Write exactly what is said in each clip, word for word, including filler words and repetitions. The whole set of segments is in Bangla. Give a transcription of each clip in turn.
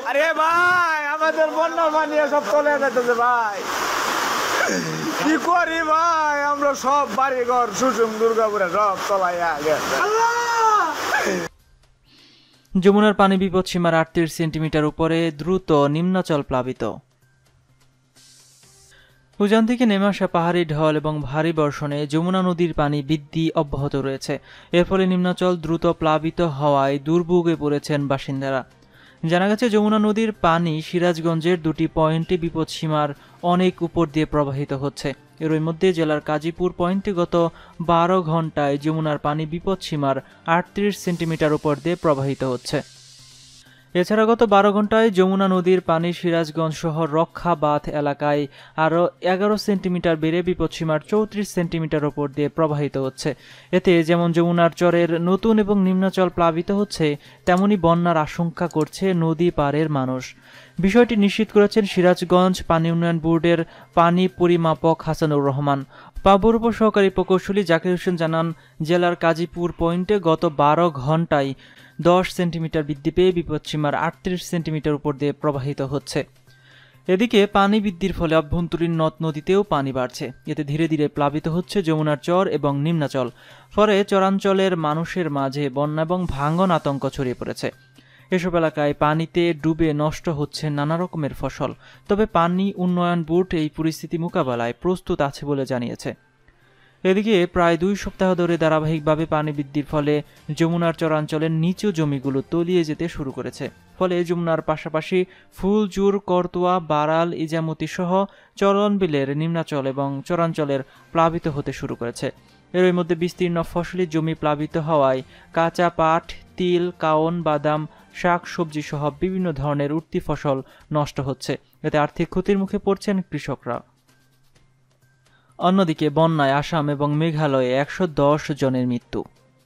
আরে ভাই আমাদের বন্যার পানি সব চলে যাইতেছে ভাই, কি করি ভাই, আমরা সব বাড়ি ঘর সুসুম দুর্গাপুরে সব চলাইয়া গেছে। যমুনার পানি বিপদসীমার আটত্রিশ সেন্টিমিটার উপরে, দ্রুত নিম্নাচল প্লাবিত। উজান থেকে নেমে আসা পাহাড়ি ঢল এবং ভারী বর্ষণে যমুনা নদীর পানি বৃদ্ধি অব্যাহত রয়েছে। এর ফলে নিম্নাচল দ্রুত প্লাবিত হওয়ায় দুর্ভোগে পড়েছেন বাসিন্দারা। জানা গেছে, যমুনা নদীর পানি সিরাজগঞ্জের দুটি পয়েন্টে বিপদসীমার অনেক উপর দিয়ে প্রবাহিত হচ্ছে। এর মধ্যে জেলার কাজীপুর পয়েন্টে গত বারো ঘন্টায় যমুনার পানি বিপদসীমার আটত্রিশ সেন্টিমিটার উপর দিয়ে প্রবাহিত হচ্ছে। এছাড়া গত বারো ঘন্টায় যমুনা নদীর পানি সিরাজগঞ্জ শহর রক্ষাবাঁধ এলাকায় আরও এগারো সেন্টিমিটার বেড়ে বিপদসীমার চৌত্রিশ সেন্টিমিটার ওপর দিয়ে প্রবাহিত হচ্ছে। এতে যেমন যমুনার চরের নতুন এবং নিম্নাচল প্লাবিত হচ্ছে, তেমনি বন্যার আশঙ্কা করছে নদী পাড়ের মানুষ। বিষয়টি নিশ্চিত করেছেন সিরাজগঞ্জ পানি উন্নয়ন বোর্ডের পানি পরিমাপক হাসানুর রহমান। পাবুর উপসহকারী প্রকৌশলী জাকির হোসেন জানান, জেলার কাজীপুর পয়েন্টে গত বারো ঘন্টায় দশ সেন্টিমিটার বৃদ্ধি পেয়ে বিপদসীমার আটত্রিশ সেন্টিমিটার উপর দিয়ে প্রবাহিত হচ্ছে। এদিকে পানি বৃদ্ধির ফলে অভ্যন্তরীণ নদ নদীতেও পানি বাড়ছে। এতে ধীরে ধীরে প্লাবিত হচ্ছে যমুনার চর এবং নিম্নাচল। ফলে চরাঞ্চলের মানুষের মাঝে বন্যা এবং ভাঙন আতঙ্ক ছড়িয়ে পড়েছে। এসব এলাকায় পানিতে ডুবে নষ্ট হচ্ছে নানা রকমের ফসল। তবে পানি উন্নয়ন বোর্ড এই পরিস্থিতি মোকাবেলায় প্রস্তুত আছে বলে জানিয়েছে। এদিকে প্রায় দুই সপ্তাহ ধরে ধারাবাহিকভাবে পানি বৃদ্ধির ফলে যমুনার চরাঞ্চলের নিচু জমিগুলো তলিয়ে যেতে শুরু করেছে। ফলে যমুনার পাশাপাশি ফুলজুর, করতোয়া, বারাল, ইজামতি সহ চরণবিলের নিম্নাচল এবং চরাঞ্চলের প্লাবিত হতে শুরু করেছে। এর মধ্যে বিস্তীর্ণ ফসলি জমি প্লাবিত হওয়ায় কাঁচা পাট, তিল, কাওন, বাদাম, শাক সবজি সহ বিভিন্ন ধরনের উঠতি ফসল নষ্ট হচ্ছে। এতে আর্থিক ক্ষতির মুখে পড়ছেন কৃষকরা। অন্যদিকে বন্যায় আসাম এবং মেঘালয়ে একশো দশ জনের মৃত্যু।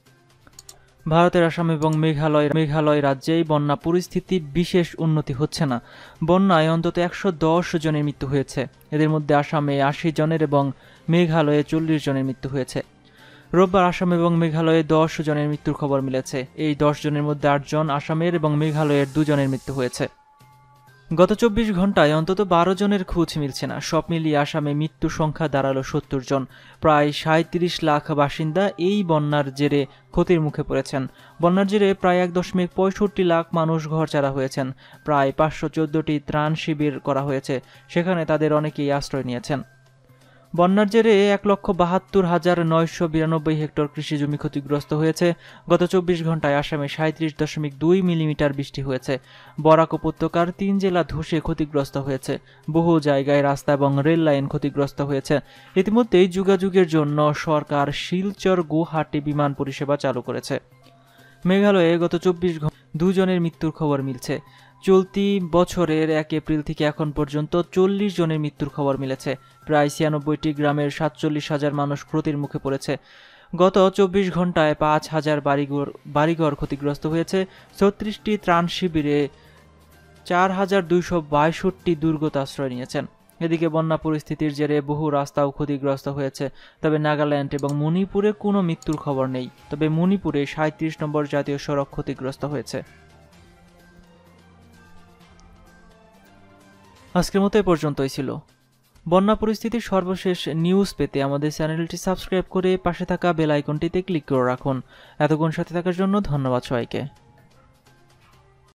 ভারতের আসাম এবং মেঘালয় মেঘালয় রাজ্যেই বন্যা পরিস্থিতি বিশেষ উন্নতি হচ্ছে না। বন্যায় অন্তত একশো দশ জনের মৃত্যু হয়েছে। এদের মধ্যে আসামে আশি জনের এবং মেঘালয়ে চল্লিশ জনের মৃত্যু হয়েছে। রোববার আসাম এবং মেঘালয়ে দশ জনের মৃত্যুর খবর মিলেছে। এই দশ জনের মধ্যে আট জন আসামের এবং মেঘালয়ের দুজনের মৃত্যু হয়েছে। গত চব্বিশ ঘন্টায় অন্তত বারো জনের খোঁজ মিলছে না। সব মিলিয়ে আসামে মৃত্যুর সংখ্যা দাঁড়ালো সত্তর জন। প্রায় সাঁত্রিশ লাখ বাসিন্দা এই বন্যার জেরে ক্ষতির মুখে পড়েছেন। বন্যার জেরে প্রায় এক দশমিক পঁয়ষট্টি লাখ মানুষ ঘরছাড়া হয়েছেন। প্রায় পাঁচশো চোদ্দটি ত্রাণ শিবির করা হয়েছে, সেখানে তাদের অনেকেই আশ্রয় নিয়েছেন। বন্যার জেরে এক লক্ষ বাহাত্তর হাজার নয়শো বিরানব্বই হেক্টর কৃষি জমি ক্ষতিগ্রস্ত হয়েছে। গত চব্বিশ ঘন্টায় আসামে সাঁত্রিশ দশমিক দুই মিলিমিটার বৃষ্টি হয়েছে। বরাক উপত্যকার তিন জেলা ধসে ক্ষতিগ্রস্ত হয়েছে। বহু জায়গায় রাস্তা এবং রেল লাইন ক্ষতিগ্রস্ত হয়েছে। ইতিমধ্যেই যোগাযোগের জন্য সরকার শিলচর গুয়াহাটি বিমান পরিষেবা চালু করেছে। মেঘালয়ে গত চব্বিশ ঘন্টায় দুজনের মৃত্যুর খবর মিলছে। চলতি বছরের এক এপ্রিল থেকে এখন পর্যন্ত চল্লিশ জনের মৃত্যুর খবর মিলেছে। প্রায় ছিয়ানব্বইটি গ্রামের সাতচল্লিশ হাজার মানুষ ক্ষতির মুখে পড়েছে। গত চব্বিশ ঘন্টায় পাঁচ হাজার বাড়িঘর বাড়িঘর ক্ষতিগ্রস্ত হয়েছে। ছত্রিশটি ত্রাণ শিবিরে চার হাজার দুইশো বাইষট্টি দুর্গত আশ্রয় নিয়েছেন। এদিকে বন্যা পরিস্থিতির জেরে বহু রাস্তাও ক্ষতিগ্রস্ত হয়েছে। তবে নাগাল্যান্ড এবং মণিপুরে কোনো মৃত্যুর খবর নেই। তবে মণিপুরে সাঁত্রিশ নম্বর জাতীয় সড়ক ক্ষতিগ্রস্ত হয়েছে। আজকের মতো এ পর্যন্তই ছিল। বন্যা পরিস্থিতির সর্বশেষ নিউজ পেতে আমাদের চ্যানেলটি সাবস্ক্রাইব করে পাশে থাকা বেল আইকনটিতে ক্লিক করে রাখুন। এতক্ষণ সাথে থাকার জন্য ধন্যবাদ সবাইকে।